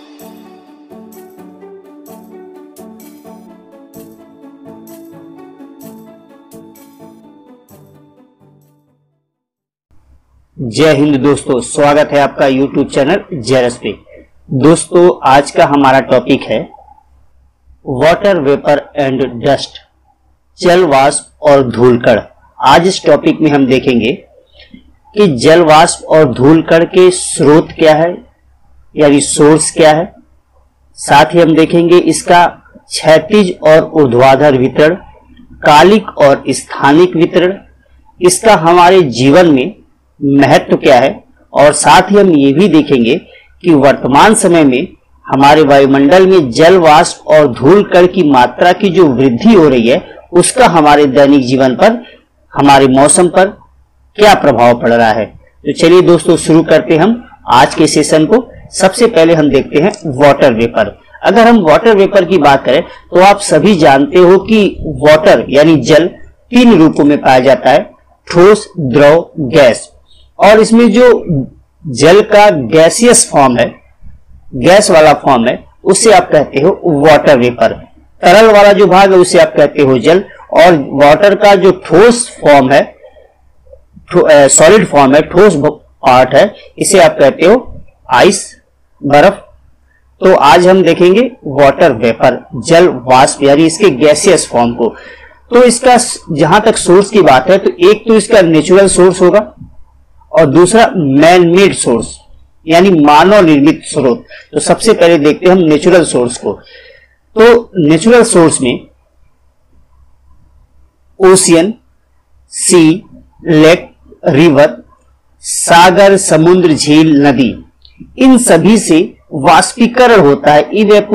जय हिंद दोस्तों, स्वागत है आपका YouTube चैनल जेरस पे। दोस्तों, आज का हमारा टॉपिक है वाटर वेपर एंड डस्ट, जल वाष्प और धूलकण। आज इस टॉपिक में हम देखेंगे कि जल वाष्प और धूलकण के स्रोत क्या है, यानी सोर्स क्या है। साथ ही हम देखेंगे इसका क्षैतिज और ऊर्ध्वाधर वितरण, कालिक और स्थानिक वितरण, इसका हमारे जीवन में महत्व क्या है, और साथ ही हम ये भी देखेंगे कि वर्तमान समय में हमारे वायुमंडल में जल वाष्प और धूलकण की मात्रा की जो वृद्धि हो रही है उसका हमारे दैनिक जीवन पर, हमारे मौसम पर क्या प्रभाव पड़ रहा है। तो चलिए दोस्तों, शुरू करते हैं हम आज के सेशन को। सबसे पहले हम देखते हैं वाटर वेपर। अगर हम वाटर वेपर की बात करें तो आप सभी जानते हो कि वाटर यानी जल तीन रूपों में पाया जाता है, ठोस, द्रव, गैस। और इसमें जो जल का गैसियस फॉर्म है, गैस वाला फॉर्म है, उसे आप कहते हो वाटर वेपर। तरल वाला जो भाग है उसे आप कहते हो जल, और वाटर का जो ठोस फॉर्म है, सॉलिड फॉर्म है, ठोस पार्ट है, इसे आप कहते हो आइस, बर्फ। तो आज हम देखेंगे वाटर वेपर, जल वाष्प यानी इसके गैसियस फॉर्म को। तो इसका जहां तक सोर्स की बात है तो एक तो इसका नेचुरल सोर्स होगा और दूसरा मैन मेड सोर्स यानी मानव निर्मित स्रोत। तो सबसे पहले देखते हैं हम नेचुरल सोर्स को। तो नेचुरल सोर्स में ओशियन, सी, लेक, रिवर, सागर, समुद्र, झील, नदी, इन सभी से वाष्पीकरण होता है,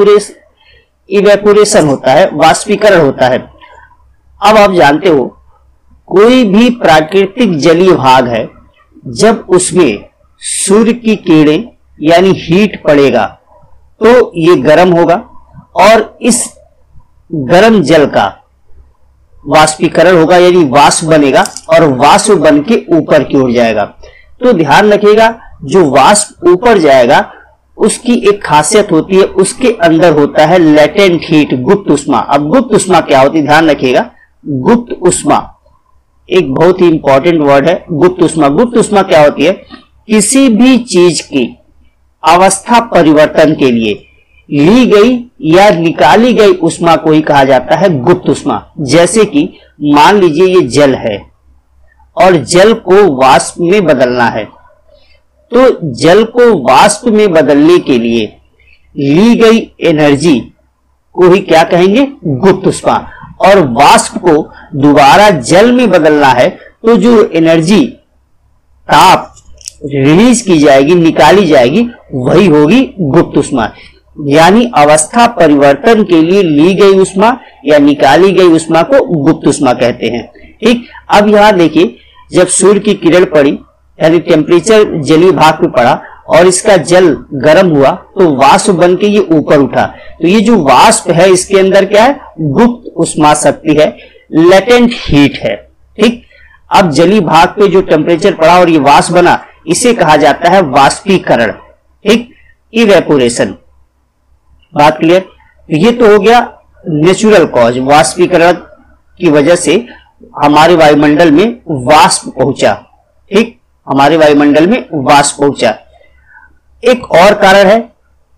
इवेपोरेशन होता है, वाष्पीकरण होता है। अब आप जानते हो कोई भी प्राकृतिक जलीय भाग है, जब उसमें सूर्य की किरणें यानी हीट पड़ेगा तो ये गर्म होगा और इस गर्म जल का वाष्पीकरण होगा यानी वाष्प बनेगा और वाष्प बन के ऊपर की ओर जाएगा। तो ध्यान रखिएगा, जो वाष्प ऊपर जाएगा उसकी एक खासियत होती है, उसके अंदर होता है लेटेंट हीट, गुप्त उष्मा। अब गुप्त उष्मा क्या होती है, ध्यान रखिएगा, गुप्त उष्मा एक बहुत ही इंपॉर्टेंट वर्ड है, गुप्त उष्मा। गुप्त उष्मा क्या होती है, किसी भी चीज की अवस्था परिवर्तन के लिए ली गई या निकाली गई उष्मा को ही कहा जाता है गुप्त उष्मा। जैसे कि मान लीजिए ये जल है और जल को वाष्प में बदलना है, तो जल को वाष्प में बदलने के लिए ली गई एनर्जी को ही क्या कहेंगे, गुप्त उष्मा। और वाष्प को दोबारा जल में बदलना है तो जो एनर्जी, ताप रिलीज की जाएगी, निकाली जाएगी, वही होगी गुप्त उष्मा। यानी अवस्था परिवर्तन के लिए ली गई उष्मा या निकाली गई उष्मा को गुप्त उष्मा कहते हैं। ठीक, अब यहां देखिए, जब सूर्य की किरण पड़ी यानी टेम्परेचर जलीय भाग पे पड़ा और इसका जल गर्म हुआ तो वाष्प बन के ये ऊपर उठा। तो ये जो वाष्प है इसके अंदर क्या है, गुप्त उष्मा शक्ति है, लेटेंट हीट है। ठीक, अब जलीय भाग पे जो टेम्परेचर पड़ा और ये वाष्प बना, इसे कहा जाता है वाष्पीकरण। ठीक, इवेपोरेशन। बात क्लियर। तो ये तो हो गया नेचुरल कॉज, वाष्पीकरण की वजह से हमारे वायुमंडल में वाष्प पहुंचा। ठीक, हमारे वायुमंडल में वाष्प पहुंचा। एक और कारण है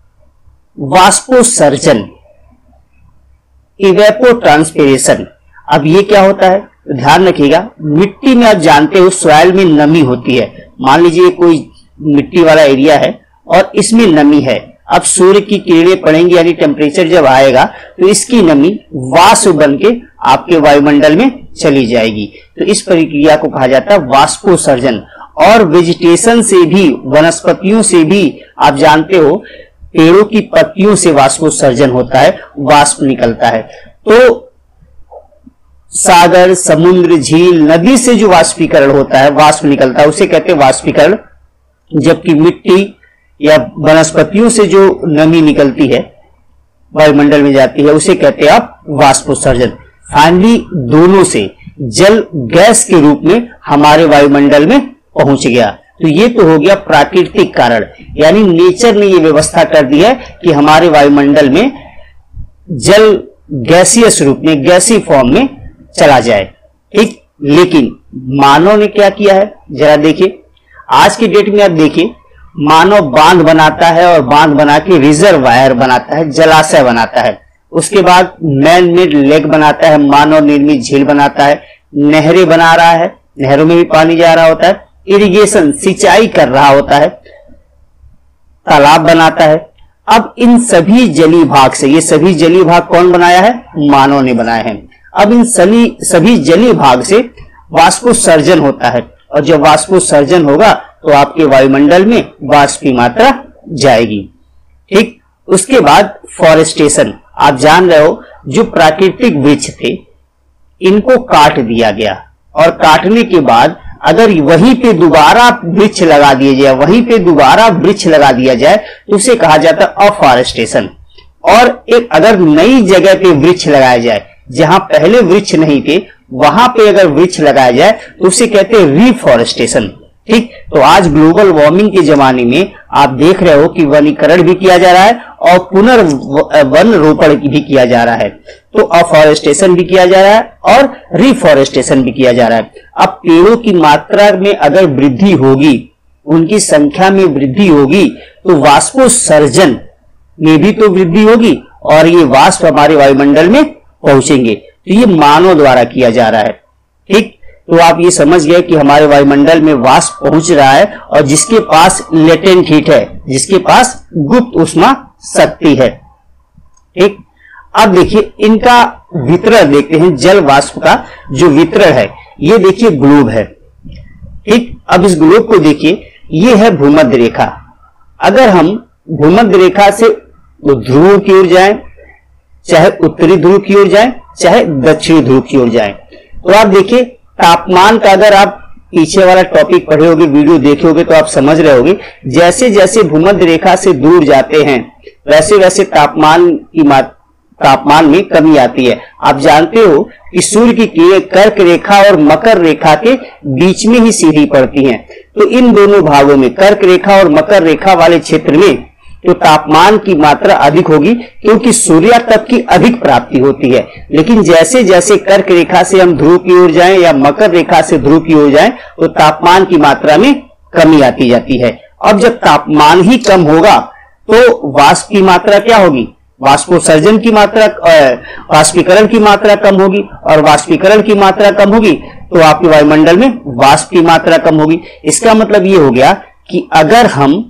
वाष्पोत्सर्जन, इवेपोट्रांसपिरेशन। अब ये क्या होता है, ध्यान रखिएगा, मिट्टी में आप जानते हो सॉइल में नमी होती है। मान लीजिए कोई मिट्टी वाला एरिया है और इसमें नमी है। अब सूर्य की किरणें पड़ेंगी यानी टेम्परेचर जब आएगा तो इसकी नमी वाष्प बन के आपके वायुमंडल में चली जाएगी। तो इस प्रक्रिया को कहा जाता है वाष्पोत्सर्जन। और वेजिटेशन से भी, वनस्पतियों से भी आप जानते हो, पेड़ों की पत्तियों से वाष्पोत्सर्जन होता है, वाष्प निकलता है। तो सागर, समुद्र, झील, नदी से जो वाष्पीकरण होता है, वाष्प निकलता है, उसे कहते हैं वाष्पीकरण। जबकि मिट्टी या वनस्पतियों से जो नमी निकलती है, वायुमंडल में जाती है, उसे कहते हैं आप वाष्पोत्सर्जन। फाइनली दोनों से जल गैस के रूप में हमारे वायुमंडल में पहुंच गया। तो ये तो हो गया प्राकृतिक कारण, यानी नेचर ने ये व्यवस्था कर दी है कि हमारे वायुमंडल में जल गैसियस रूप में, गैसी फॉर्म में चला जाए। ठीक, लेकिन मानव ने क्या किया है जरा देखिए। आज के डेट में आप देखिए, मानव बांध बनाता है और बांध बना के रिजर्वायर बनाता है, जलाशय बनाता है। उसके बाद मैन मेड लेक बनाता है, मानव निर्मित झील बनाता है, नहरें बना रहा है, नहरों में भी पानी जा रहा होता है, इरिगेशन सिंचाई कर रहा होता है, तालाब बनाता है। अब इन सभी जलीय भाग से, ये सभी जलीय भाग कौन बनाया है? मानव ने बनाया है। अब इन सभी जलीय भाग से वाष्पोत्सर्जन होता है, और जब वाष्पोत्सर्जन होगा तो आपके वायुमंडल में वाष्प की मात्रा जाएगी। ठीक, उसके बाद फॉरेस्टेशन। आप जान रहे हो, जो प्राकृतिक वृक्ष थे इनको काट दिया गया, और काटने के बाद अगर वहीं पे दोबारा वृक्ष लगा दिया जाए, वहीं पे दोबारा वृक्ष लगा दिया जाए तो उसे कहा जाता है अफॉरेस्टेशन। और एक अगर नई जगह पे वृक्ष लगाया जाए, जहां पहले वृक्ष नहीं थे वहां पे अगर वृक्ष लगाया जाए तो उसे कहते हैं रिफॉरेस्टेशन। ठीक, तो आज ग्लोबल वार्मिंग के जमाने में आप देख रहे हो कि वनीकरण भी किया जा रहा है और पुनर्वन रोपण भी किया जा रहा है। तो अफॉरेस्टेशन भी किया जा रहा है और रिफॉरेस्टेशन भी किया जा रहा है। अब पेड़ों की मात्रा में अगर वृद्धि होगी, उनकी संख्या में वृद्धि होगी, तो वाष्पोत्सर्जन में भी तो वृद्धि होगी और ये वाष्प हमारे वायुमंडल में पहुंचेंगे। तो ये मानव द्वारा किया जा रहा है। ठीक, तो आप ये समझ गए कि हमारे वायुमंडल में वाष्प पहुंच रहा है, और जिसके पास लेटेंट हीट है, जिसके पास गुप्त उष्मा शक्ति है। ठीक, अब देखिए इनका वितरण देखते हैं। जल वाष्प का जो वितरण है, ये देखिए ग्लोब है। ठीक, अब इस ग्लोब को देखिए, ये है भूमध्य रेखा। अगर हम भूमध्य रेखा से ध्रुव की ओर जाएं, चाहे उत्तरी ध्रुव की ओर जाएं, चाहे दक्षिणी ध्रुव की ओर जाएं, तो आप देखिए तापमान का, अगर आप पीछे वाला टॉपिक पढ़े होगे, वीडियो देखे होगे, तो आप समझ रहे होगे जैसे जैसे भूमध्य रेखा से दूर जाते हैं वैसे वैसे तापमान में कमी आती है। आप जानते हो कि सूर्य की किरणें कर्क रेखा और मकर रेखा के बीच में ही सीधी पड़ती हैं। तो इन दोनों भागों में, कर्क रेखा और मकर रेखा वाले क्षेत्र में तो तापमान की मात्रा अधिक होगी, क्योंकि सूर्य तक की अधिक प्राप्ति होती है। लेकिन जैसे जैसे कर्क रेखा से हम ध्रुव की ओर जाएं या मकर रेखा से ध्रुव की ओर जाएं, तो तापमान की मात्रा में कमी आती जाती है। अब जब तापमान ही कम होगा तो वाष्प की मात्रा क्या होगी? वाष्पोत्सर्जन की मात्रा, वाष्पीकरण की मात्रा कम होगी, और वाष्पीकरण की मात्रा कम होगी तो आपके वायुमंडल में वाष्प की मात्रा कम होगी। इसका मतलब ये हो गया कि अगर हम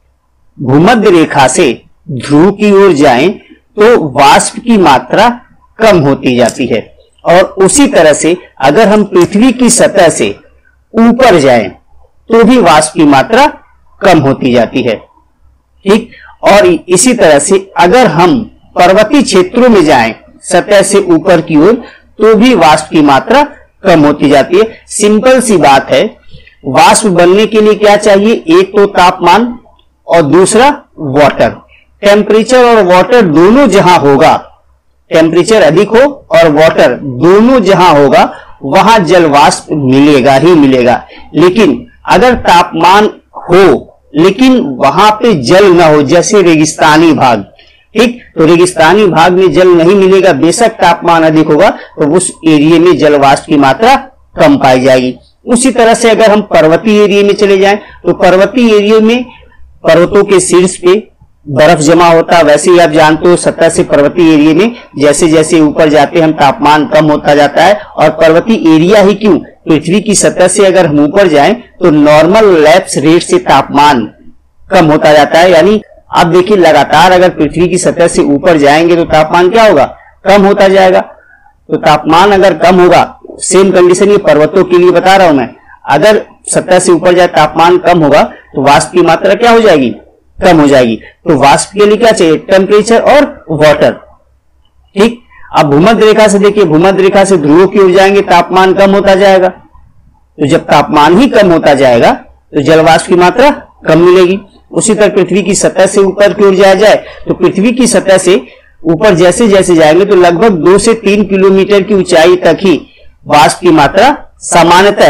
भूमध्य रेखा से ध्रुव की ओर जाएं तो वाष्प की मात्रा कम होती जाती है, और उसी तरह से अगर हम पृथ्वी की सतह से ऊपर जाएं तो भी वाष्प की मात्रा कम होती जाती है। ठीक, और इसी तरह से अगर हम पर्वतीय क्षेत्रों में जाएं सतह से ऊपर की ओर तो भी वाष्प की मात्रा कम होती जाती है। सिंपल सी बात है, वाष्प बनने के लिए क्या चाहिए? एक तो तापमान और दूसरा वाटर। टेम्परेचर और वाटर दोनों जहां होगा, टेम्परेचर अधिक हो और वाटर दोनों जहां होगा, वहां जल वाष्प मिलेगा ही मिलेगा। लेकिन अगर तापमान हो लेकिन वहां पे जल न हो, जैसे रेगिस्तानी भाग, ठीक, तो रेगिस्तानी भाग में जल नहीं मिलेगा, बेशक तापमान अधिक होगा तो उस एरिया में जल वाष्प की मात्रा कम पाई जाएगी। उसी तरह से अगर हम पर्वतीय एरिया में चले जाएं तो पर्वतीय एरिया में पर्वतों के शीर्ष पे बर्फ जमा होता है। वैसे ही आप जानते हो सतह से पर्वतीय एरिया में जैसे जैसे ऊपर जाते हैं हम तापमान कम होता जाता है, और पर्वतीय एरिया ही क्यों, पृथ्वी की सतह से अगर हम ऊपर जाएं तो नॉर्मल लैप्स रेट से तापमान कम होता जाता है। यानी आप देखिए लगातार अगर पृथ्वी की सतह से ऊपर जाएंगे तो तापमान क्या होगा? कम होता जाएगा। तो तापमान अगर कम होगा, सेम कंडीशन ये पर्वतों के लिए बता रहा हूं मैं, अगर सतह से ऊपर जाए तापमान कम होगा तो वाष्प की मात्रा क्या हो जाएगी? कम हो जाएगी। तो वाष्प के लिए क्या चाहिए? टेम्परेचर और वाटर। ठीक, अब भूमध्य रेखा से देखिए, भूमध्य रेखा से ध्रुवों की ओर जाएंगे तापमान कम होता जाएगा। तो जब तापमान ही कम होता जाएगा तो जल वाष्प की मात्रा कम मिलेगी। उसी तरह पृथ्वी की सतह से ऊपर की ओर जाया जाए तो पृथ्वी की सतह से ऊपर जैसे जैसे जाएंगे तो लगभग 2 से 3 किलोमीटर की ऊंचाई तक ही वाष्प की मात्रा सामान्यतः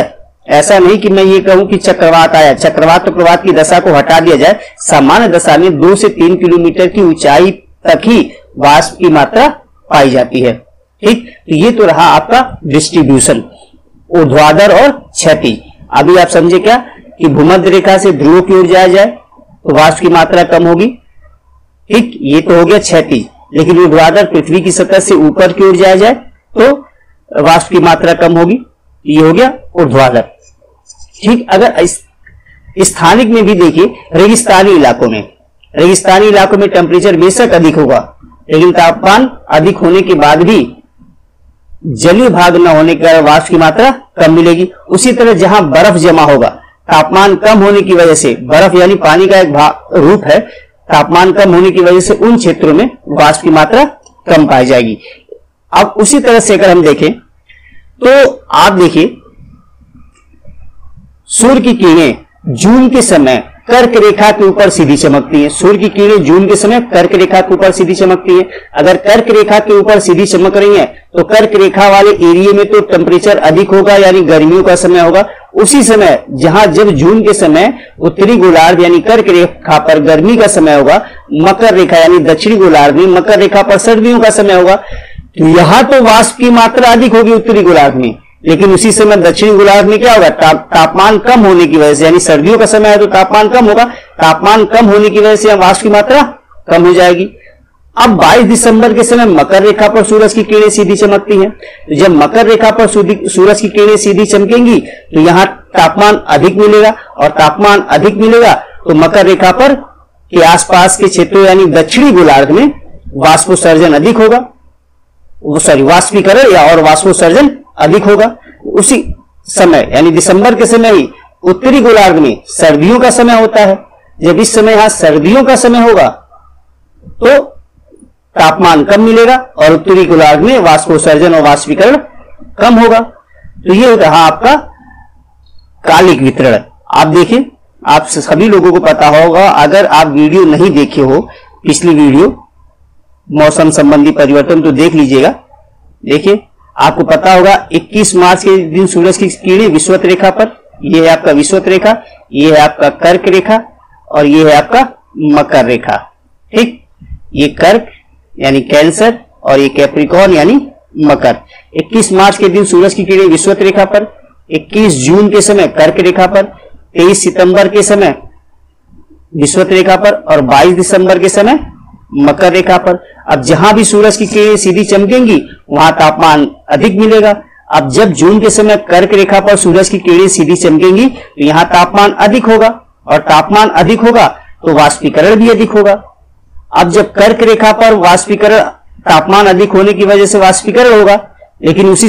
ऐसा नहीं कि मैं ये कहूं कि चक्रवात आया, चक्रवात की दशा को हटा दिया जाए, सामान्य दशा में 2 से 3 किलोमीटर की ऊंचाई तक ही वाष्प की मात्रा पाई जाती है। ठीक, तो ये तो रहा आपका डिस्ट्रीब्यूशन, ऊर्ध्वाधर और क्षैतिज। अभी आप समझे क्या कि भूमध्य रेखा से ध्रुव की ओर जाया जाए तो वाष्प की मात्रा कम होगी। ठीक, ये तो हो गया क्षैतिज। लेकिन ऊर्ध्वाधर पृथ्वी की सतह से ऊपर की ओर जाया जाए तो वाष्प की मात्रा कम होगी, ये हो गया ऊर्ध्वाधर। ठीक, अगर स्थानिक में भी देखिए, रेगिस्तानी इलाकों में टेम्परेचर बेशक अधिक होगा, लेकिन तापमान अधिक होने के बाद भी जलीय भाग न होने के कारण वाष्प की मात्रा कम मिलेगी। उसी तरह जहां बर्फ जमा होगा, तापमान कम होने की वजह से, बर्फ यानी पानी का एक रूप है, तापमान कम होने की वजह से उन क्षेत्रों में वाष्प की मात्रा कम पाई जाएगी। अब उसी तरह से अगर हम देखें तो आप देखिए, सूर्य की किरणें जून के समय कर्क रेखा के ऊपर सीधी चमकती है। सूर्य की किरणें जून के समय कर्क रेखा के ऊपर सीधी चमकती है। अगर कर्क रेखा के ऊपर सीधी चमक रही है तो कर्क रेखा वाले एरिया में तो टेम्परेचर अधिक होगा, यानी गर्मियों का समय होगा। उसी समय जब जून के समय उत्तरी गोलार्ध यानी कर्क रेखा पर गर्मी का समय होगा, मकर रेखा यानी दक्षिणी गोलार्ध में मकर रेखा पर सर्दियों का समय होगा, तो यहां तो वाष्प की मात्रा अधिक होगी उत्तरी गोलार्ध में, लेकिन उसी समय दक्षिणी गोलार्ध में क्या होगा, तापमान कम होने की वजह से, यानी सर्दियों का समय है तो तापमान कम होगा, तापमान कम होने की वजह से वाष्प की मात्रा कम हो जाएगी। अब 22 दिसंबर के समय मकर रेखा पर सूरज की किरणें सीधी चमकती हैं, तो जब मकर रेखा पर सूरज की किरणें सीधी चमकेंगी तो यहां तापमान अधिक मिलेगा, और तापमान अधिक मिलेगा तो मकर रेखा पर के आसपास के क्षेत्रों यानी दक्षिणी गोलार्ध में वाष्पोत्सर्जन अधिक होगा, वाष्पीकरण और वाष्पोत्सर्जन अधिक होगा। उसी समय यानी दिसंबर के समय ही उत्तरी गोलार्ध में सर्दियों का समय होता है। जब इस समय यहां सर्दियों का समय होगा तो तापमान कम मिलेगा और उत्तरी गोलार्ध में वाष्पोत्सर्जन और वाष्पीकरण कम होगा। तो ये रहा आपका कालिक वितरण। आप देखिए, आप सभी लोगों को पता होगा, अगर आप वीडियो नहीं देखे हो, पिछली वीडियो मौसम संबंधी परिवर्तन, तो देख लीजिएगा। देखिए, आपको पता होगा 21 मार्च के दिन सूरज की किरणें विषुवत रेखा पर, यह है आपका विषुवत रेखा, यह है आपका कर्क रेखा और यह है आपका मकर रेखा। ठीक, ये कर्क यानी कैंसर और ये कैप्रिकॉर्न यानी मकर। 21 मार्च के दिन सूरज की किरणें विषुवत रेखा पर, 21 जून के समय कर्क रेखा पर, 23 सितंबर के समय विषुवत रेखा पर और 22 दिसंबर के समय मकर रेखा पर। अब जहां भी सूरज की किरणें सीधी चमकेंगी वहां तापमान अधिक मिलेगा। अब जब जून के समय कर्क रेखा पर सूरज की किरणें सीधी चमकेंगी तो यहां तापमान अधिक होगा, और तापमान अधिक होगा तो वाष्पीकरण भी अधिक होगा। अब जब कर्क रेखा पर वाष्पीकरण, तापमान अधिक होने की वजह से वाष्पीकरण होगा, लेकिन उसी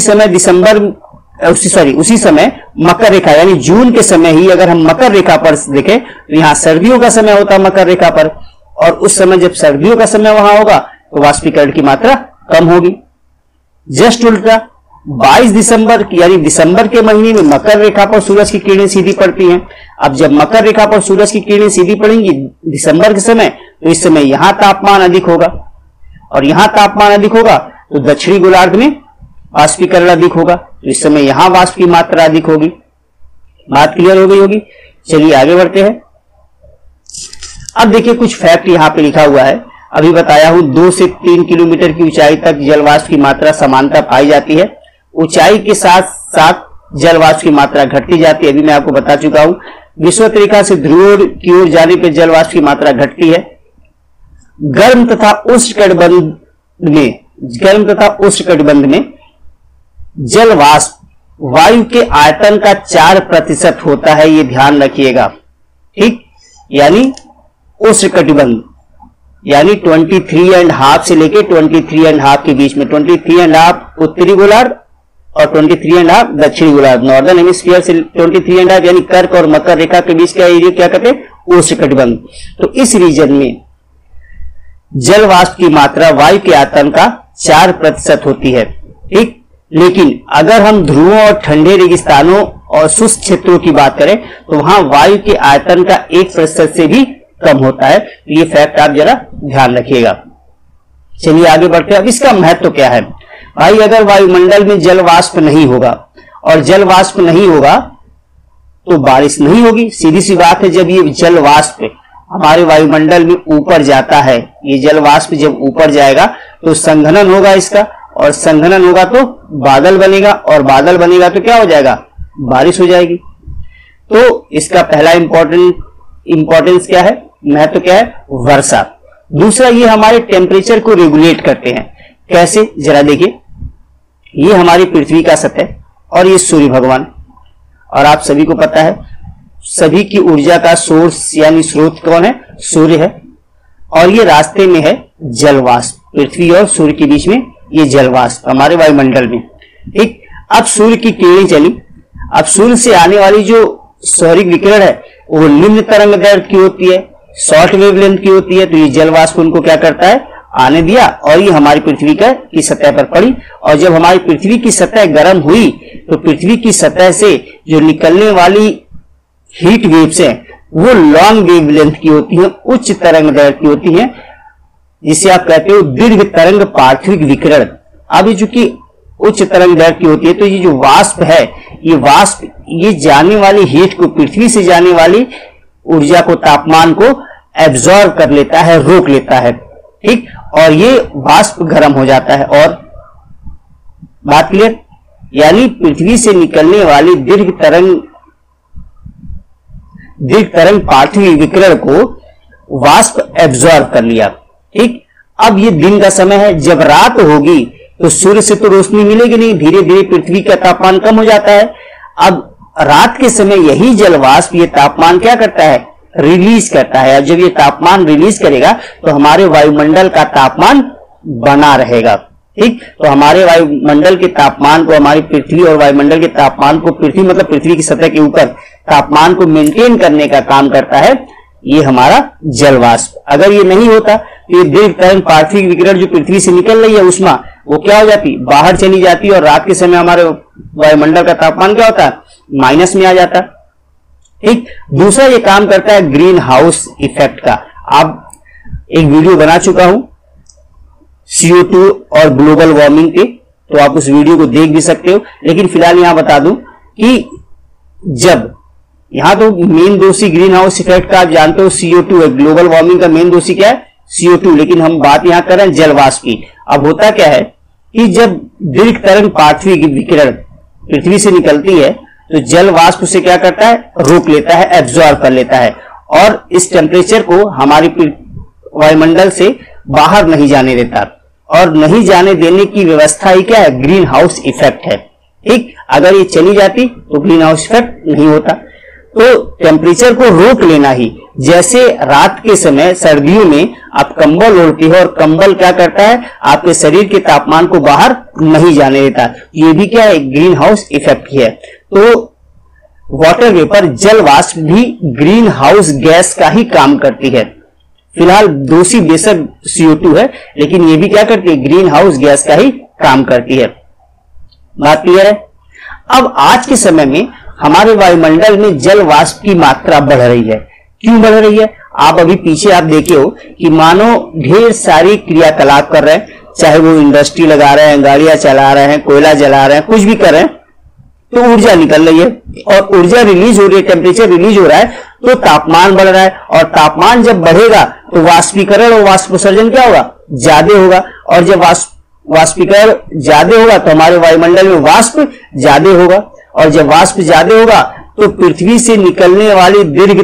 समय मकर रेखा यानी जून के समय ही अगर हम मकर रेखा पर देखें तो यहाँ सर्दियों का समय होता है मकर रेखा पर, और उस समय जब सर्दियों का समय वहां होगा तो वाष्पीकरण की मात्रा कम होगी। जस्ट उल्टा 22 दिसंबर यानी दिसंबर के महीने में मकर रेखा पर सूरज की किरणें सीधी पड़ती हैं। अब जब मकर रेखा पर सूरज की किरणें सीधी पड़ेंगी दिसंबर के समय, तो इस समय यहां तापमान अधिक होगा, और यहां तापमान अधिक होगा तो दक्षिणी गोलार्ध में वाष्पीकरण अधिक होगा, तो इस समय यहां वाष्प की मात्रा अधिक होगी। बात क्लियर हो गई होगी। चलिए आगे बढ़ते हैं। अब देखिए कुछ फैक्ट यहां पे लिखा हुआ है। अभी बताया हूं 2 से 3 किलोमीटर की ऊंचाई तक जलवाष्प की मात्रा समानता पाई जाती है। ऊंचाई के साथ साथ जलवाष्प की मात्रा घटती जाती है। अभी मैं आपको बता चुका हूं, विषुवत रेखा से ध्रुव की ओर जाने पर जलवाष्प की मात्रा घटती है। गर्म तथा उष्णकटिबंध में जलवाष्प वायु के आयतन का 4% होता है, ये ध्यान रखिएगा। ठीक, यानी उष्णकटिबंध यानी 23.5 से लेके 23.5 के बीच में, 23.5 उत्तरी गोलार्ध और 23.5 दक्षिणी गोलार्ध, नॉर्दर्न हेमिस्फीयर से 23.5 यानी कर्क और मकर रेखा के बीच का एरिया क्या कहते हैं, उष्णकटिबंध। तो इस रीजन में जलवाष्प की मात्रा वायु के आयतन का 4% होती है। ठीक, लेकिन अगर हम ध्रुवों और ठंडे रेगिस्तानों और शुष्क क्षेत्रों की बात करें तो वहां वायु के आयतन का 1% से भी कम होता है। ये फैक्ट आप जरा ध्यान रखिएगा। चलिए आगे बढ़ते हैं। अब इसका महत्व क्या है भाई? अगर वायुमंडल में जल वाष्प नहीं होगा, और जल वाष्प नहीं होगा तो बारिश नहीं होगी। सीधी सी बात है, जब ये जल वाष्प हमारे वायुमंडल में ऊपर जाता है, ये जल वाष्प जब ऊपर जाएगा तो संघनन होगा इसका, और संघनन होगा तो बादल बनेगा, और बादल बनेगा तो क्या हो जाएगा, बारिश हो जाएगी। तो इसका पहला इंपॉर्टेंस क्या है, महत्व क्या है, वर्षा। दूसरा, ये हमारे टेम्परेचर को रेगुलेट करते हैं। कैसे, जरा देखिए। ये हमारी पृथ्वी का सतह और ये सूर्य भगवान, और आप सभी को पता है सभी की ऊर्जा का सोर्स यानी स्रोत कौन है, सूर्य है। और ये रास्ते में है जलवाष्प, पृथ्वी और सूर्य के बीच में ये जलवाष्प हमारे वायुमंडल में। ठीक, अब सूर्य की किरणें चली। अब सूर्य से आने वाली जो सौरिक विकिरण है वो निम्न तरंग दैर्घ्य की होती है, शॉर्ट वेवलेंथ की होती है। तो ये जलवाष्प उनको क्या करता है, आने दिया, और ये हमारी पृथ्वी की सतह पर पड़ी। और जब हमारी पृथ्वी की सतह गर्म हुई तो पृथ्वी की सतह से जो निकलने वाली हीट वेव्स हैं वो लॉन्ग वेवलेंथ की होती हैं, उच्च तरंग दैर्घ्य की होती हैं, जिसे आप कहते हो दीर्घ तरंग पार्थिव विकिरण। अब ये चूंकि उच्च तरंग दैर्घ्य की होती है, तो ये जो वाष्प है, ये वाष्प ये जाने वाली हीट को, पृथ्वी से जाने वाली ऊर्जा को, तापमान को एब्जॉर्ब कर लेता है, रोक लेता है। ठीक, और ये वाष्प गर्म हो जाता है। और बात क्लियर, यानी पृथ्वी से निकलने वाली दीर्घ तरंग पार्थिव विकिरण को वाष्प एब्जॉर्ब कर लिया। ठीक, अब ये दिन का समय है, जब रात होगी तो सूर्य से तो रोशनी मिलेगी नहीं, धीरे धीरे पृथ्वी का तापमान कम हो जाता है। अब रात के समय यही जलवाष्प ये तापमान क्या करता है, रिलीज करता है। अब जब ये तापमान रिलीज करेगा तो हमारे वायुमंडल का तापमान बना रहेगा। ठीक, तो हमारे वायुमंडल के तापमान को, हमारी पृथ्वी और वायुमंडल के तापमान को, पृथ्वी मतलब पृथ्वी की सतह के ऊपर तापमान को मेंटेन करने का काम करता है ये हमारा जलवाष्प। अगर ये नहीं होता तो ये दीर्घ तरंग पार्थिव विकिरण जो पृथ्वी से निकल रही है उष्मा, वो क्या हो जाती, बाहर चली जाती, और रात के समय हमारे वायुमंडल का तापमान क्या होता है, माइनस में आ जाता। ठीक, दूसरा ये काम करता है ग्रीन हाउस इफेक्ट का। आप एक वीडियो बना चुका हूं CO2 और ग्लोबल वार्मिंग पे, तो आप उस वीडियो को देख भी सकते हो। लेकिन फिलहाल यहां बता दूं कि जब यहां तो मेन दोषी ग्रीन हाउस इफेक्ट का आप जानते हो CO2 है, ग्लोबल वार्मिंग का मेन दोषी क्या है, CO2, लेकिन हम बात यहां कर रहे हैं जलवाष्प की। अब होता क्या है कि जब दीर्घ तरंग पार्थिव विकिरण पृथ्वी से निकलती है तो जल वाष्प उसे क्या करता है, रोक लेता है, एब्जॉर्ब कर लेता है, और इस टेम्परेचर को हमारी वायुमंडल से बाहर नहीं जाने देता। और नहीं जाने देने की व्यवस्था ही क्या है, ग्रीन हाउस इफेक्ट है। ठीक, अगर ये चली जाती तो ग्रीन हाउस इफेक्ट नहीं होता। तो टेम्परेचर को रोक लेना ही, जैसे रात के समय सर्दियों में आप कंबल ओढ़ते हो और कंबल क्या करता है, आपके शरीर के तापमान को बाहर नहीं जाने देता, ये भी क्या है, ग्रीन हाउस इफेक्ट ही है। तो वाटर वेपर, जल वाष्प भी ग्रीन हाउस गैस का ही काम करती है। फिलहाल दोषी बेशक CO2 है, लेकिन ये भी क्या करती है, ग्रीन हाउस गैस का ही काम करती है। बात क्लियर है। अब आज के समय में हमारे वायुमंडल में जल वाष्प की मात्रा बढ़ रही है। क्यों बढ़ रही है, आप अभी पीछे आप देखे हो कि मानो ढेर सारी क्रियाकलाप कर रहे हैं, चाहे वो इंडस्ट्री लगा रहे हैं, गाड़ियां चला रहे हैं, कोयला जला रहे हैं, कुछ भी कर रहे हैं, तो ऊर्जा निकल रही है, और ऊर्जा रिलीज हो रही है, टेम्परेचर रिलीज हो रहा है, तो तापमान बढ़ रहा है। और तापमान जब बढ़ेगा तो वाष्पीकरण और वाष्पोत्सर्जन क्या होगा, ज्यादा होगा। और जब वाष्पीकरण ज्यादा होगा तो हमारे वायुमंडल में वाष्प ज्यादा होगा, और जब वाष्प ज्यादा होगा तो पृथ्वी से निकलने वाली दीर्घ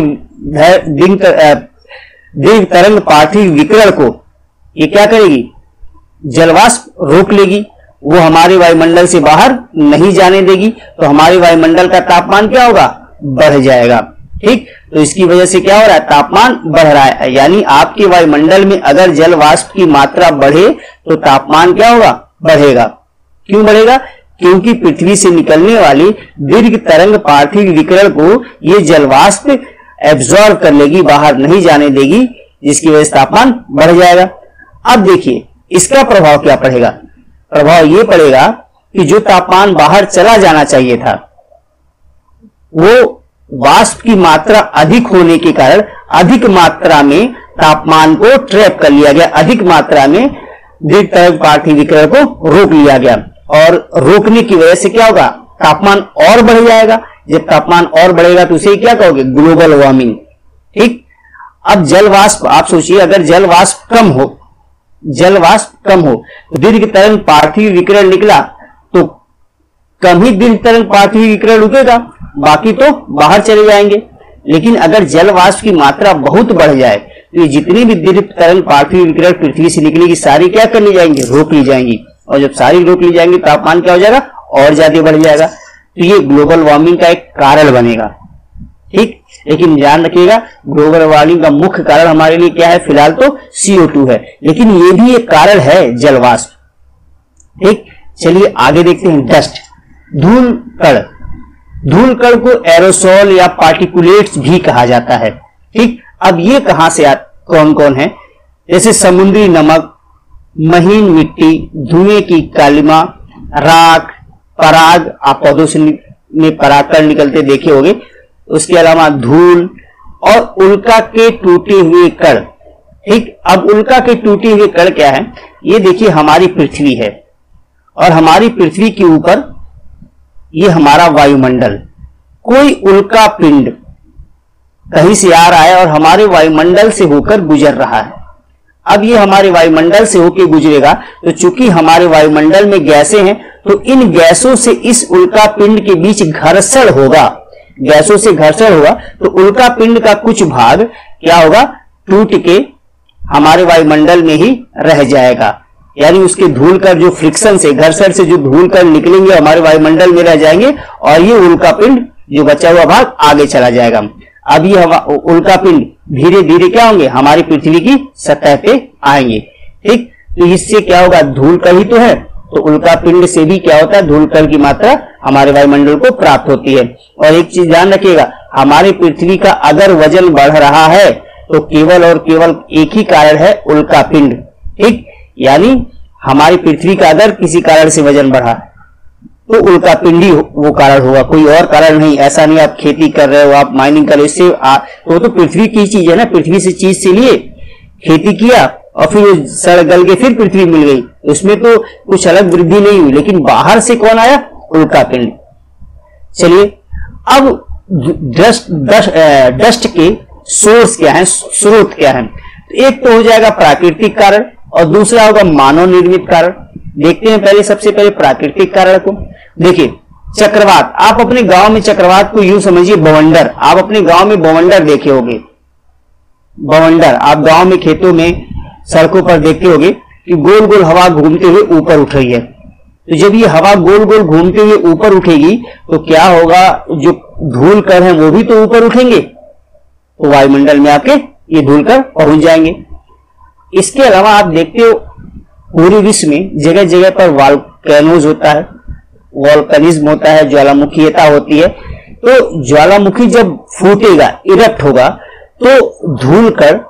तरंग पार्थिव विकिरण को ये क्या करेगी, जलवाष्प रोक लेगी, वो हमारे वायुमंडल से बाहर नहीं जाने देगी, तो हमारे वायुमंडल का तापमान क्या होगा, बढ़ जाएगा। ठीक, तो इसकी वजह से क्या हो रहा है, तापमान बढ़ रहा है। यानी आपके वायुमंडल में अगर जल वाष्प की मात्रा बढ़े तो तापमान क्या होगा, बढ़ेगा। क्यों बढ़ेगा, क्योंकि पृथ्वी से निकलने वाली दीर्घ तरंग पार्थिव विकिरण को ये जलवाष्प एब्जॉर्ब कर लेगी, बाहर नहीं जाने देगी, जिसकी वजह से तापमान बढ़ जाएगा। अब देखिए इसका प्रभाव क्या पड़ेगा, प्रभाव ये पड़ेगा कि जो तापमान बाहर चला जाना चाहिए था वो वाष्प की मात्रा अधिक होने के कारण अधिक मात्रा में तापमान को ट्रैप कर लिया गया, अधिक मात्रा में दीर्घ तरंग पार्थिव विकिरण को रोक लिया गया, और रोकने की वजह से क्या होगा, तापमान और बढ़ जाएगा, जब तापमान और बढ़ेगा तो उसे क्या कहोगे? Global warming. ठीक। अब जल वाष्प, आप सोचिए अगर जल वाष्प कम हो तो दीर्घ तरंग पार्थिव विकिरण निकला तो कम ही दीर्घ तरंग पार्थिव विकिरण रुकेगा, बाकी तो बाहर चले जाएंगे। लेकिन अगर जल वाष्प की मात्रा बहुत बढ़ जाए तो ये जितनी भी दीर्घ तरंग पार्थिव विकिरण पृथ्वी से निकलेगी सारी क्या कर ली जाएंगी? रोक ली जाएंगी। और जब सारी रोक ली जाएंगी तापमान क्या हो जाएगा? और ज्यादा बढ़ जाएगा। तो ये ग्लोबल वार्मिंग का एक कारण बनेगा। ठीक। लेकिन ध्यान रखिएगा ग्लोबल वार्मिंग का मुख्य कारण हमारे लिए क्या है? फिलहाल तो CO2 है, लेकिन ये भी एक कारण है जल वाष्प। ठीक। चलिए आगे देखते हैं डस्ट, धूल कण। धूल कण को एरोसोल या पार्टिकुलेट्स भी कहा जाता है। ठीक। अब ये कहां से कौन कौन है? जैसे समुद्री नमक, महीन मिट्टी, धुएं की कालिमा, राख, पराग, आप पौधों से में परागकण निकलते देखे होंगे। उसके अलावा धूल और उल्का के टूटे हुए कण। ठीक। अब उल्का के टूटे हुए कण क्या है? ये देखिए हमारी पृथ्वी है और हमारी पृथ्वी के ऊपर ये हमारा वायुमंडल। कोई उल्का पिंड कहीं से आ रहा है और हमारे वायुमंडल से होकर गुजर रहा है। अब ये हमारे वायुमंडल से होकर गुजरेगा तो चूंकि हमारे वायुमंडल में गैसें हैं तो इन गैसों से इस उल्का पिंड के बीच घर्षण होगा। गैसों से घर्षण होगा तो उल्का पिंड का कुछ भाग क्या होगा? टूट के हमारे वायुमंडल में ही रह जाएगा। यानी उसके धूल कण जो फ्रिक्शन से, घर्षण से जो धूल कण निकलेंगे हमारे वायुमंडल में रह जाएंगे और ये उल्का पिंड जो बचा हुआ भाग आगे चला जाएगा। अब ये उल्का पिंड धीरे धीरे क्या होंगे? हमारी पृथ्वी की सतह पे आएंगे। ठीक। तो इससे क्या होगा? धूल कण ही तो है, तो उल्का पिंड से भी क्या होता है? धूल कण की मात्रा हमारे वायुमंडल को प्राप्त होती है। और एक चीज ध्यान रखिएगा, हमारी पृथ्वी का अगर वजन बढ़ रहा है तो केवल और केवल एक ही कारण है, उल्का पिंड। ठीक। यानी हमारी पृथ्वी का अगर किसी कारण से वजन बढ़ा तो उल्का पिंड ही वो कारण होगा, कोई और कारण नहीं। ऐसा नहीं आप खेती कर रहे हो, आप माइनिंग कर रहे हो, इससे तो पृथ्वी की चीज है ना, पृथ्वी से चीज से लिए खेती किया और फिर सड़ गल के फिर पृथ्वी मिल गई, उसमें तो कुछ अलग वृद्धि नहीं हुई। लेकिन बाहर से कौन आया? उल्का पिंड। चलिए अब डस्ट के सोर्स क्या है, स्रोत क्या है? तो एक तो हो जाएगा प्राकृतिक कारण और दूसरा होगा मानव निर्मित कारण। देखते हैं पहले, सबसे पहले प्राकृतिक कारण को। देखिए चक्रवात, आप अपने गांव में चक्रवात को यूं समझिए बवंडर। आप अपने गांव में बवंडर देखे होंगे। बवंडर आप गांव में खेतों में सड़कों पर देखते होंगे कि गोल गोल हवा घूमते हुए ऊपर उठ रही है। तो जब ये हवा गोल गोल घूमते हुए ऊपर उठेगी तो क्या होगा? जो धूल कण है वो भी तो ऊपर उठेंगे, तो वायुमंडल में आके ये धूल कण पहुंच जाएंगे। इसके अलावा आप देखते हो पूरे विश्व में जगह जगह पर वॉल्केनोज होता है, वॉल्कनिज्म होता है, ज्वालामुखीयता होती है। तो ज्वालामुखी जब फूटेगा, इरप्ट होगा, तो धूल कण,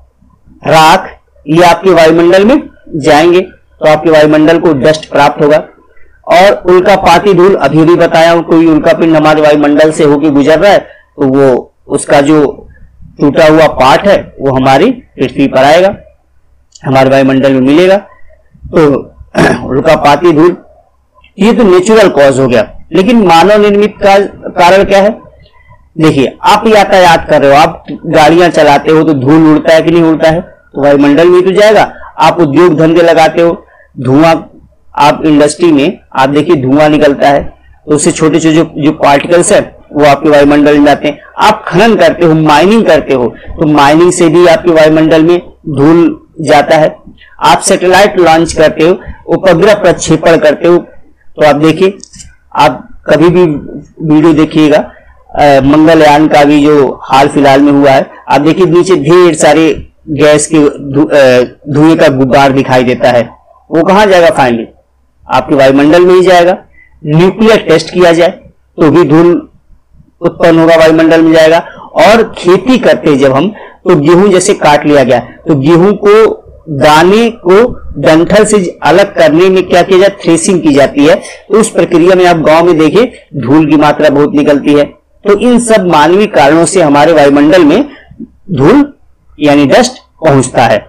राख ये आपके वायुमंडल में जाएंगे, तो आपके वायुमंडल को डस्ट प्राप्त होगा। और उल्कापाती धूल अभी भी बताया हूं, कोई उल्का पिंड हमारे वायुमंडल से होकर गुजर रहा है तो वो उसका जो टूटा हुआ पार्ट है वो हमारी पृथ्वी पर आएगा, हमारे वायुमंडल में मिलेगा। तो उल्कापाती धूल ये तो नेचुरल कॉज हो गया। लेकिन मानव निर्मित कारण क्या है? देखिए आप यातायात कर रहे हो, आप गाड़ियां चलाते हो तो धूल उड़ता है कि नहीं उड़ता है? तो वायुमंडल में तो जाएगा। आप उद्योग धंधे लगाते हो, धुआं, आप इंडस्ट्री में आप देखिए धुआं निकलता है तो उससे छोटे छोटे जो पार्टिकल्स है वो आपके वायुमंडल में जाते हैं। आप खनन करते हो, माइनिंग करते हो, तो माइनिंग से भी आपके वायुमंडल में धूल जाता है। आप सैटेलाइट लॉन्च करते हो, उपग्रह प्रक्षेपण करते हो, तो आप देखिए, आप कभी भी वीडियो देखिएगा मंगलयान का भी जो हाल फिलहाल में हुआ है, आप देखिए नीचे ढेर सारे गैस के धुएं का गुब्बार दिखाई देता है। वो कहां जाएगा? फाइनली आपके वायुमंडल में ही जाएगा। न्यूक्लियर टेस्ट किया जाए तो भी धूल उत्पन्न होगा, वायुमंडल में जाएगा। और खेती करते जब हम, तो गेहूं जैसे काट लिया गया तो गेहूं को, दाने को डंठल से अलग करने में क्या किया जाए? थ्रेसिंग की जाती है। तो उस प्रक्रिया में आप गांव में देखिए धूल की मात्रा बहुत निकलती है। तो इन सब मानवीय कारणों से हमारे वायुमंडल में धूल यानी डस्ट पहुंचता है।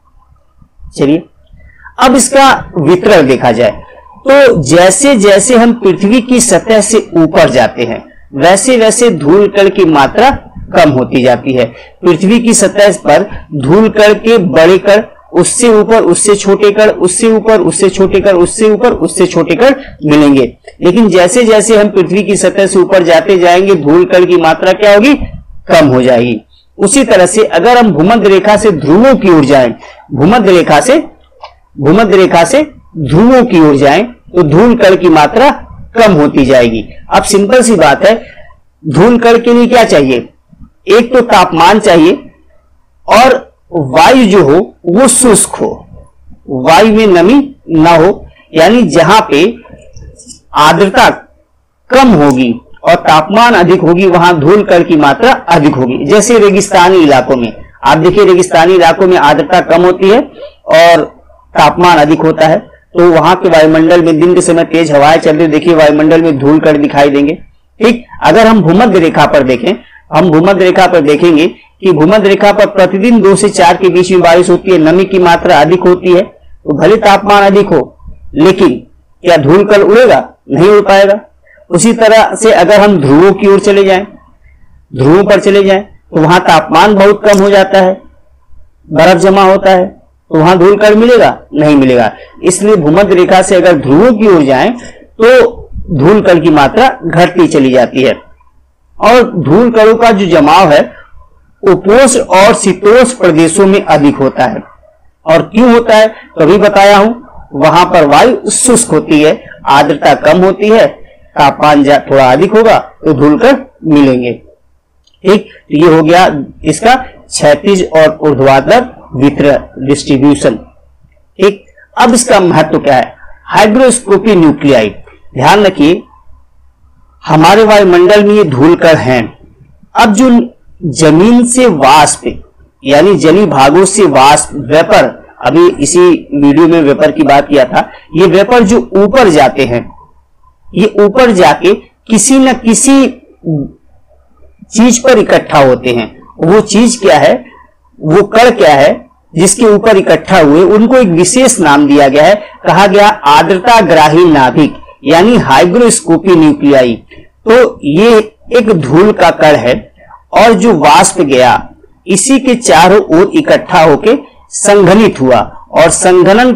चलिए अब इसका वितरण देखा जाए तो जैसे जैसे हम पृथ्वी की सतह से ऊपर जाते हैं वैसे वैसे धूल कण की मात्रा कम होती जाती है। पृथ्वी की सतह पर धूल कण के बड़े कण, उससे ऊपर उससे छोटे कण, उससे ऊपर उससे छोटे कण, उससे ऊपर उससे छोटे कण मिलेंगे। लेकिन जैसे जैसे हम पृथ्वी की सतह से ऊपर जाते जाएंगे धूल कण की मात्रा क्या होगी, कम हो जाएगी। उसी तरह से अगर हम भूमध्य रेखा से ध्रुवों की ओर जाएं, भूमध्य रेखा से ध्रुवों की ओर जाएं तो धूल कण की मात्रा कम होती जाएगी। अब सिंपल सी बात है, धूल कण के लिए क्या चाहिए, एक तो तापमान चाहिए और वायु जो हो वो शुष्क हो, वायु में नमी ना हो, यानी जहां पे आर्द्रता कम होगी और तापमान अधिक होगी वहां धूल कण की मात्रा अधिक होगी। जैसे रेगिस्तानी इलाकों में आप देखिए, रेगिस्तानी इलाकों में आर्द्रता कम होती है और तापमान अधिक होता है, तो वहां के वायुमंडल में दिन के समय तेज हवाएं चल रही, देखिए वायुमंडल में धूल कण दिखाई देंगे। ठीक, अगर हम भूमध्य रेखा पर देखें, हम भूमध्य रेखा पर देखेंगे कि भूमध्य रेखा पर प्रतिदिन 2 से 4 के बीच में बारिश होती है, नमी की मात्रा अधिक होती है, तो भले तापमान अधिक हो लेकिन क्या धूल कण उड़ेगा, नहीं उड़ पाएगा। उसी तरह से अगर हम ध्रुवों की ओर चले जाएं, ध्रुवों पर चले जाएं तो वहां तापमान बहुत कम हो जाता है, बर्फ जमा होता है, तो वहां धूल कण मिलेगा, नहीं मिलेगा। इसलिए भूमध्य रेखा से अगर ध्रुवों की ओर जाएं तो धूल कण की मात्रा घटती चली जाती है। और धूल कणों का जो जमाव है उपोष्ण और शीतोष्ण प्रदेशों में अधिक होता है। और क्यों होता है तो अभी बताया हूं, वहां पर वायु शुष्क होती है, आर्द्रता कम होती है, तापमान थोड़ा अधिक होगा तो धूल कण मिलेंगे। ठीक, तो ये हो गया इसका क्षैतिज और ऊर्ध्वाधर वितरण, डिस्ट्रीब्यूशन। ठीक, अब इसका महत्व क्या है, हाइग्रोस्कोपी न्यूक्लियाई। ध्यान रखिए, हमारे वायुमंडल में ये धूल कण हैं। अब जो जमीन से वाष्प यानी जलीय भागों से वाष्प, वेपर, अभी इसी वीडियो में वेपर की बात किया था, ये वेपर जो ऊपर जाते हैं, ये ऊपर जाके किसी न किसी चीज पर इकट्ठा होते हैं। वो चीज क्या है, वो कण क्या है जिसके ऊपर इकट्ठा हुए, उनको एक विशेष नाम दिया गया है, कहा गया आर्द्रता ग्राही नाभिक यानी हाइग्रोस्कोपी न्यूक्लियाई। तो ये एक धूल का कण है और जो वाष्प गया इसी के चारों ओर इकट्ठा होके संघनित हुआ और संघनन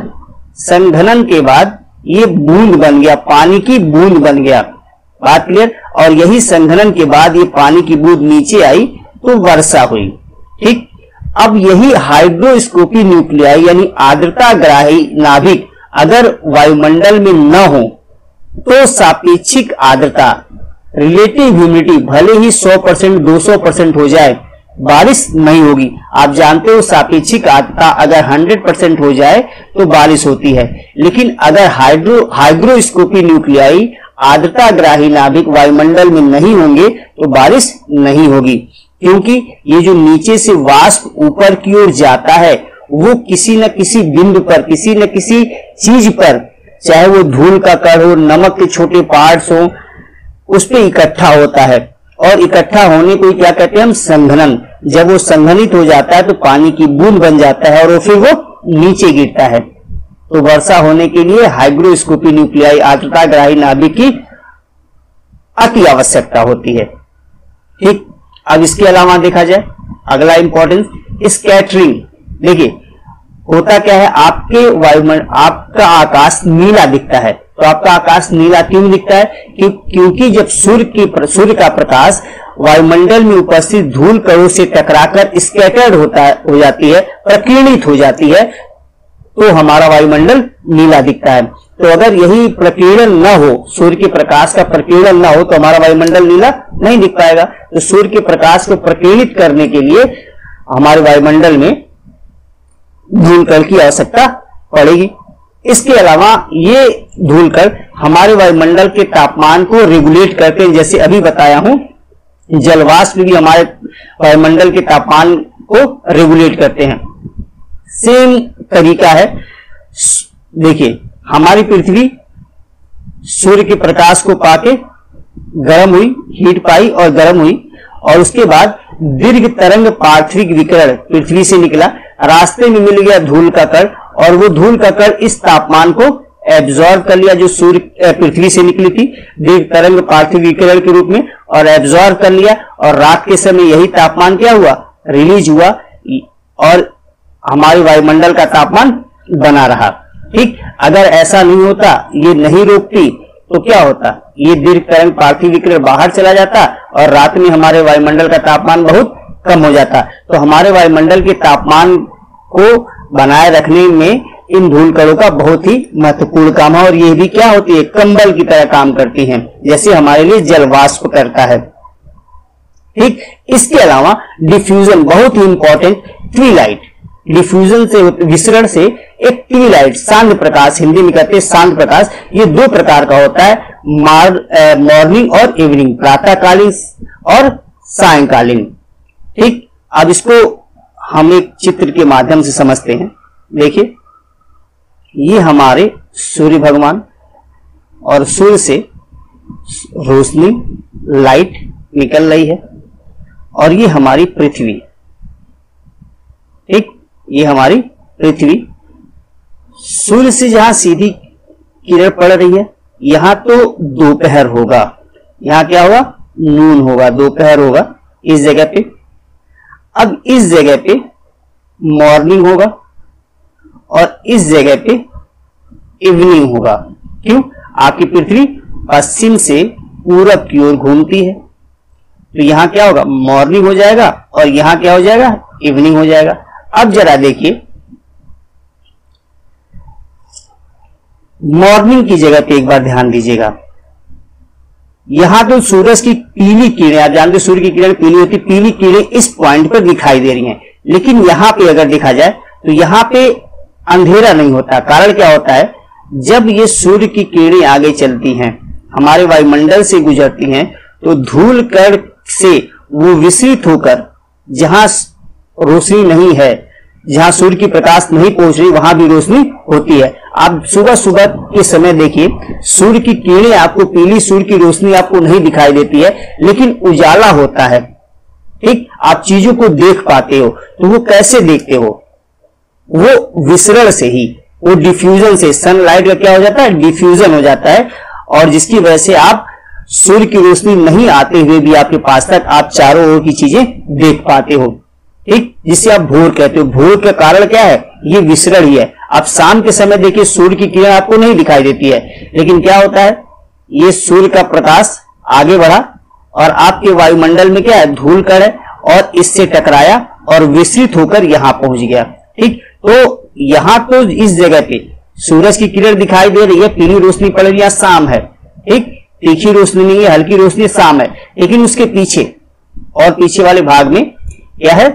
के बाद ये बूंद बन गया, पानी की बूंद बन गया। बात क्लियर। और यही संघनन के बाद ये पानी की बूंद नीचे आई तो वर्षा हुई। ठीक, अब यही हाइग्रोस्कोपी न्यूक्लियाई यानी आर्द्रता ग्राही नाभिक अगर वायुमंडल में न हो तो सापेक्षिक आर्द्रता, रिलेटिव ह्यूमिडिटी भले ही 100% 200% हो जाए, बारिश नहीं होगी। आप जानते हो सापेक्षिक आर्द्रता अगर 100% हो जाए तो बारिश होती है, लेकिन अगर हाइग्रोस्कोपी न्यूक्लियाई आर्द्रता ग्राही नाभिक वायुमंडल में नहीं होंगे तो बारिश नहीं होगी, क्योंकि ये जो नीचे से वाष्प ऊपर की ओर जाता है वो किसी न किसी बिंदु पर, किसी न किसी चीज पर, चाहे वो धूल का कण हो, नमक के छोटे पार्ट्स हो, उस पे इकट्ठा होता है। और इकट्ठा होने को क्या कहते हैं हम, संघनन। जब वो संघनित हो जाता है तो पानी की बूंद बन जाता है और फिर वो नीचे गिरता है। तो वर्षा होने के लिए हाइग्रोस्कोपी न्यूक्लियाई आर्द्रता ग्राही नाभिक की अति आवश्यकता होती है। ठीक, अब इसके अलावा देखा जाए अगला इंपॉर्टेंस, स्कैटरिंग। देखिए होता क्या है, आपका आकाश नीला दिखता है। तो आपका आकाश नीला क्यों दिखता है, क्योंकि जब सूर्य का प्रकाश वायुमंडल में उपस्थित धूल कणों से टकराकर स्कैटर्ड हो जाती है, प्रकीर्णित हो जाती है, तो हमारा वायुमंडल नीला दिखता है। तो अगर यही प्रकीर्णन न हो, सूर्य के प्रकाश का प्रकीर्णन न हो तो हमारा वायुमंडल नीला नहीं दिख पाएगा। तो सूर्य के प्रकाश को प्रकीर्णित करने के लिए हमारे वायुमंडल में धूल कण की आवश्यकता पड़ेगी। इसके अलावा ये धूल कण हमारे वायुमंडल के तापमान को रेगुलेट करते हैं। जैसे अभी बताया हूं, जलवाष्प भी हमारे वायुमंडल के तापमान को रेगुलेट करते हैं। सेम तरीका है, देखिए हमारी पृथ्वी सूर्य के प्रकाश को पाके गर्म हुई, हीट पाई और गर्म हुई, और उसके बाद दीर्घ तरंग पार्थिव विकिरण पृथ्वी से निकला, रास्ते में मिल गया धूल का कण, और वो धूल का कण इस तापमान को एब्जॉर्ब कर लिया जो सूर्य पृथ्वी से निकली थी दीर्घ तरंग पार्थिव विकिरण के रूप में, और एब्जॉर्ब कर लिया, और रात के समय यही तापमान क्या हुआ, रिलीज हुआ, और हमारे वायुमंडल का तापमान बना रहा। ठीक, अगर ऐसा नहीं होता, ये नहीं रोकती, तो क्या होता, ये दीर्घ तरंग पार्थिव विकिरण बाहर चला जाता और रात में हमारे वायुमंडल का तापमान बहुत कम हो जाता। तो हमारे वायुमंडल के तापमान को बनाए रखने में इन धूल कणों का बहुत ही महत्वपूर्ण काम है, और ये भी क्या होती है, कंबल की तरह काम करती हैं, जैसे हमारे लिए जल वाष्प करता है। ठीक, इसके अलावा डिफ्यूजन बहुत ही इंपॉर्टेंट, ट्विलाइट, डिफ्यूजन से, विसरण से एक ट्विलाइट, शांत प्रकाश, हिंदी में कहते हैं शांत प्रकाश, ये दो प्रकार का होता है, मॉर्निंग और इवनिंग, प्रातःकालीन और सायंकालीन। ठीक, अब इसको हम एक चित्र के माध्यम से समझते हैं। देखिए, ये हमारे सूर्य भगवान, और सूर्य से रोशनी, लाइट निकल रही है, और ये हमारी पृथ्वी। ठीक, ये हमारी पृथ्वी, सूर्य से जहां सीधी किरण पड़ रही है, यहां तो दोपहर होगा, यहां क्या होगा, नून होगा, दोपहर होगा इस जगह पे। अब इस जगह पे मॉर्निंग होगा, और इस जगह पे इवनिंग होगा। क्यों, आपकी पृथ्वी पश्चिम से पूरब की ओर घूमती है, तो यहां क्या होगा, मॉर्निंग हो जाएगा, और यहां क्या हो जाएगा, इवनिंग हो जाएगा। अब जरा देखिए, मॉर्निंग की जगह पे एक बार ध्यान दीजिएगा, यहां तो सूरज की पीली किरणें, आप जानते सूर्य की किरण पीली होती, पीली किरणें इस पॉइंट पर दिखाई दे रही हैं, लेकिन यहां पे अगर देखा जाए तो यहां पे अंधेरा नहीं होता। कारण क्या होता है, जब ये सूर्य की किरणें आगे चलती हैं, हमारे वायुमंडल से गुजरती हैं, तो धूल कण से वो विसरित होकर जहां रोशनी नहीं है, जहां सूर्य की प्रकाश नहीं पहुंच रही, वहां भी रोशनी होती है। आप सुबह सुबह के समय देखिए, सूर्य की किरणें आपको, पीली सूर्य की रोशनी आपको नहीं दिखाई देती है, लेकिन उजाला होता है। ठीक, आप चीजों को देख पाते हो, तो वो कैसे देखते हो, वो विसरण से ही, वो डिफ्यूजन से, सनलाइट का क्या हो जाता है, डिफ्यूजन हो जाता है, और जिसकी वजह से आप सूर्य की रोशनी नहीं आते हुए भी आपके पास तक आप चारों ओर की चीजें देख पाते हो। ठीक, जिसे आप भोर कहते हो। भोर का कारण क्या है, ये विसरण ही है। आप शाम के समय देखिए, सूर्य की किरण आपको नहीं दिखाई देती है, लेकिन क्या होता है, ये सूर्य का प्रकाश आगे बढ़ा, और आपके वायुमंडल में क्या है, धूल कण है, और इससे टकराया और विसरित होकर यहां पहुंच गया। ठीक, तो यहां तो इस जगह पे सूरज की किरण दिखाई दे रही है, पीली रोशनी पड़ रही है, शाम है। ठीक, तीखी रोशनी नहीं है, हल्की रोशनी, शाम है, लेकिन उसके पीछे और पीछे वाले भाग में क्या है,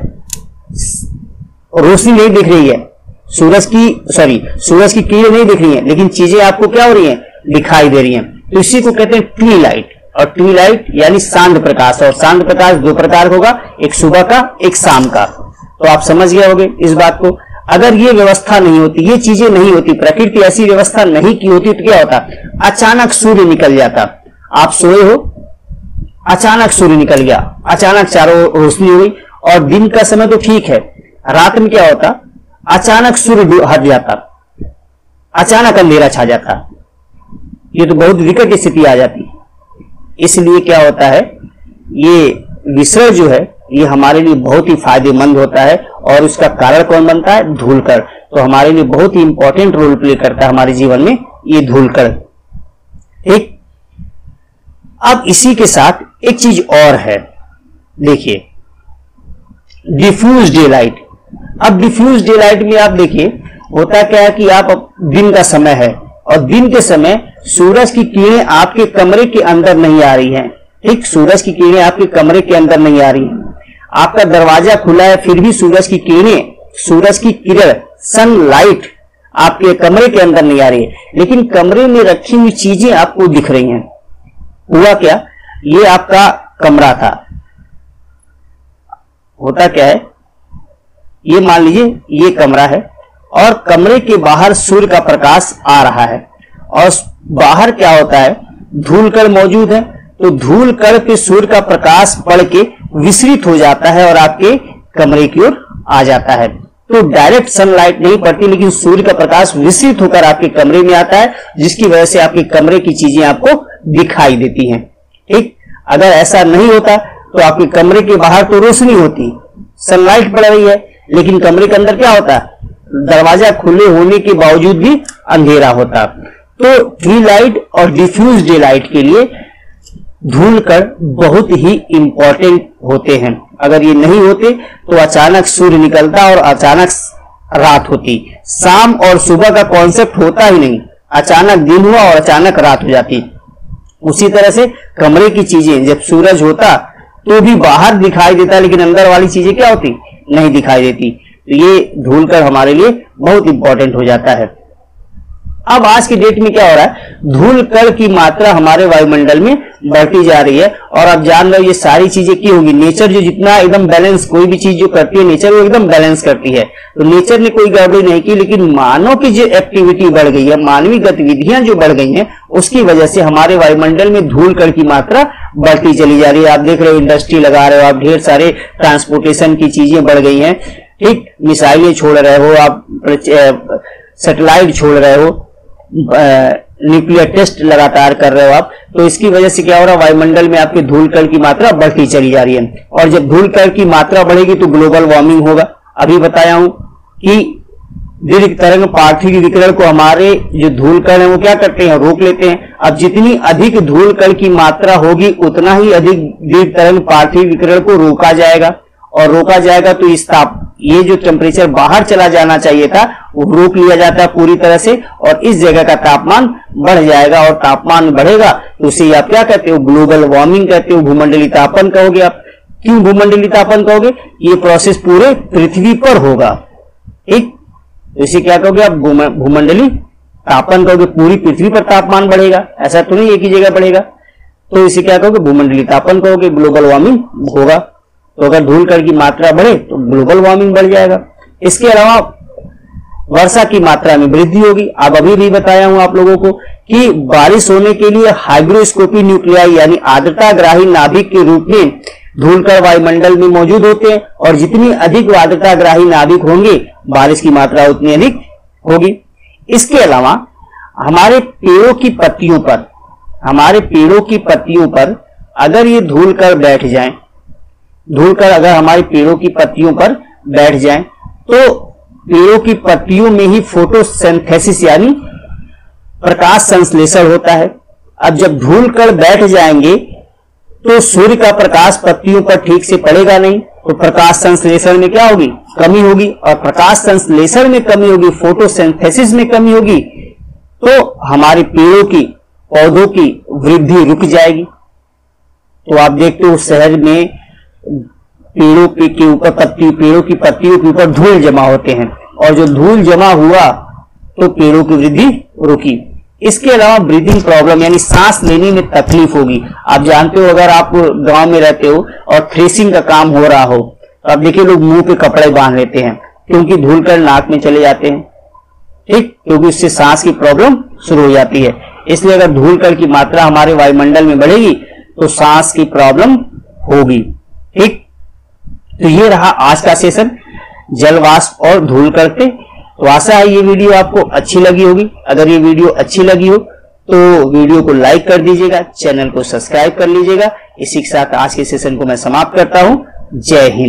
रोशनी नहीं दिख रही है, सूरज की किरण नहीं दिख रही है, लेकिन चीजें आपको क्या हो रही हैं, दिखाई दे रही हैं। तो इसी को कहते हैं ट्विलाइट, और ट्विलाइट यानी शांत प्रकाश, और शांत प्रकाश दो प्रकार का होगा, एक सुबह का, एक शाम का। तो आप समझ गए होंगे इस बात को। अगर ये व्यवस्था नहीं होती, ये चीजें नहीं होती, प्रकृति ऐसी व्यवस्था नहीं की होती, तो क्या होता, अचानक सूर्य निकल जाता। आप सोए हो, अचानक सूर्य निकल गया, अचानक चारों रोशनी हो गई, और दिन का समय तो ठीक है, रात में क्या होता, अचानक सूर्य हट जाता, अचानक अंधेरा छा जाता। ये तो बहुत विकट स्थिति आ जाती। इसलिए क्या होता है, ये विसरण जो है, ये हमारे लिए बहुत ही फायदेमंद होता है, और उसका कारण कौन बनता है, धूलकण। तो हमारे लिए बहुत ही इंपॉर्टेंट रोल प्ले करता है हमारे जीवन में ये धूलकण। ठीक, अब इसी के साथ एक चीज और है, देखिए, डिफ्यूज डे लाइट। अब डिफ्यूज डे लाइट में आप देखिए, होता क्या है कि आप दिन का समय है, और दिन के समय सूरज की किरणें आपके कमरे के अंदर नहीं आ रही हैं। ठीक, सूरज की किरणें आपके कमरे के अंदर नहीं आ रही हैं, आपका दरवाजा खुला है, फिर भी सूरज की किरण, सनलाइट आपके कमरे के अंदर नहीं आ रही है, लेकिन कमरे में रखी हुई चीजें आपको दिख रही हैं। हुआ क्या, ये आपका कमरा था, होता क्या है, ये मान लीजिए ये कमरा है, और कमरे के बाहर सूर्य का प्रकाश आ रहा है, और बाहर क्या होता है, धूलकण मौजूद है, तो धूलकण पे सूर्य का प्रकाश पड़ के विसरित हो जाता है और आपके कमरे की ओर आ जाता है। तो डायरेक्ट सनलाइट नहीं पड़ती, लेकिन सूर्य का प्रकाश विस्तृत होकर आपके कमरे में आता है, जिसकी वजह से आपके कमरे की चीजें आपको दिखाई देती हैं। ठीक, अगर ऐसा नहीं होता तो आपके कमरे के बाहर तो रोशनी होती, सनलाइट पड़ रही है, लेकिन कमरे के अंदर क्या होता, दरवाजा खुले होने के बावजूद भी अंधेरा होता। तो ट्री लाइट और डिफ्यूज डे लाइट के लिए धूलकण बहुत ही इंपॉर्टेंट होते हैं। अगर ये नहीं होते तो अचानक सूर्य निकलता और अचानक रात होती। शाम और सुबह का कॉन्सेप्ट होता ही नहीं, अचानक दिन हुआ और अचानक रात हो जाती। उसी तरह से कमरे की चीजें जब सूरज होता तो भी बाहर दिखाई देता, लेकिन अंदर वाली चीजें क्या होती, नहीं दिखाई देती। तो ये धूलकण हमारे लिए बहुत इंपॉर्टेंट हो जाता है। अब आज की डेट में क्या हो रहा है, धूलकण की मात्रा हमारे वायुमंडल में बढ़ती जा रही है। और आप जान रहे हो ये सारी चीजें क्यों होगी, नेचर जो जितना एकदम बैलेंस, कोई भी चीज जो करती है नेचर वो एकदम बैलेंस करती है। तो नेचर ने कोई गड़बड़ी नहीं की, लेकिन मानव की जो एक्टिविटी बढ़ गई है, मानवीय गतिविधियां जो बढ़ गई हैं, उसकी वजह से हमारे वायुमंडल में धूलकण की मात्रा बढ़ती चली जा रही है। आप देख रहे हो इंडस्ट्री लगा रहे हो, आप ढेर सारे ट्रांसपोर्टेशन की चीजें बढ़ गई हैं। ठीक, मिसाइलें छोड़ रहे हो आप, सैटेलाइट छोड़ रहे हो, न्यूक्लियर टेस्ट लगातार कर रहे हो आप, तो इसकी वजह से क्या हो रहा है, वायुमंडल में आपके धूलकण की मात्रा बढ़ती चली जा रही है। और जब धूलकण की मात्रा बढ़ेगी तो ग्लोबल वार्मिंग होगा। अभी बताया हूं कि दीर्घ तरंग पार्थिव विकिरण को हमारे जो धूलकण है वो क्या करते हैं, रोक लेते हैं। अब जितनी अधिक धूलकण की मात्रा होगी उतना ही अधिक दीर्घ तरंग पार्थिव विकिरण को रोका जाएगा, और रोका जाएगा तो इस ये जो टेम्परेचर बाहर चला जाना चाहिए था वो रोक लिया जाता है पूरी तरह से, और इस जगह का तापमान बढ़ जाएगा। और तापमान बढ़ेगा तो उसे आप क्या कहते हो, ग्लोबल वार्मिंग कहते हो, भूमंडलीय तापन कहोगे आप। क्यों भूमंडलीय तापन कहोगे, ये प्रोसेस पूरे पृथ्वी पर होगा। ठीक, तो इसे क्या कहोगे आप, भूमंडलीय तापन कहोगे, पूरी पृथ्वी पर तापमान बढ़ेगा, ऐसा तो नहीं एक ही जगह बढ़ेगा। तो इसे क्या कहोगे, भूमंडलीय तापन कहोगे, ग्लोबल वार्मिंग होगा। तो अगर धूलकण की मात्रा बढ़े तो ग्लोबल वार्मिंग बढ़ जाएगा। इसके अलावा वर्षा की मात्रा में वृद्धि होगी। अब अभी भी बताया हूं आप लोगों को कि बारिश होने के लिए हाइग्रोस्कोपिक न्यूक्लियाई यानी आर्द्रताग्राही नाभिक के रूप में धूलकण वायुमंडल में मौजूद होते हैं, और जितनी अधिक आर्द्रताग्राही नाभिक होंगे बारिश की मात्रा उतनी अधिक होगी। इसके अलावा हमारे पेड़ों की पत्तियों पर अगर ये धूलकण बैठ जाए, धूलकण अगर हमारी पेड़ों की पत्तियों पर बैठ जाए तो पेड़ों की पत्तियों में ही फोटोसिंथेसिस यानी प्रकाश संश्लेषण होता है। अब जब धूलकण बैठ जाएंगे तो सूर्य का प्रकाश पत्तियों पर ठीक से पड़ेगा नहीं, तो प्रकाश संश्लेषण में क्या होगी, कमी होगी। और प्रकाश संश्लेषण में कमी होगी, फोटोसिंथेसिस में कमी होगी, तो हमारे पेड़ों की, पौधों की वृद्धि रुक जाएगी। तो आप देखते हो शहर में पेड़ों के ऊपर पेड़ों की पत्तियों के ऊपर धूल जमा होते हैं, और जो धूल जमा हुआ तो पेड़ों की वृद्धि रुकी। इसके अलावा ब्रीदिंग प्रॉब्लम यानी सांस लेने में तकलीफ होगी। आप जानते हो अगर आप गांव में रहते हो और थ्रेसिंग का काम हो रहा हो तो आप देखिए लोग मुंह पे कपड़े बांध लेते हैं, क्योंकि धूलकण नाक में चले जाते हैं। ठीक, क्योंकि उससे सांस की प्रॉब्लम शुरू हो जाती है। इसलिए अगर धूलकण की मात्रा हमारे वायुमंडल में बढ़ेगी तो सांस की प्रॉब्लम होगी। ठीक, तो ये रहा आज का सेशन जलवाष्प और धूलकण पे। तो आशा है ये वीडियो आपको अच्छी लगी होगी। अगर ये वीडियो अच्छी लगी हो तो वीडियो को लाइक कर दीजिएगा, चैनल को सब्सक्राइब कर लीजिएगा। इसी के साथ आज के सेशन को मैं समाप्त करता हूं। जय हिंद।